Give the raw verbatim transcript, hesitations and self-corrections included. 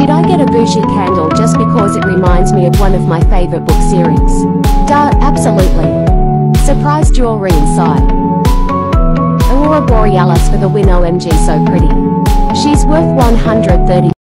Did I get a bougie candle just because it reminds me of one of my favorite book series? Duh, absolutely. Surprise jewelry inside. Aurora Borealis for the win. O M G, so pretty. She's worth one hundred thirty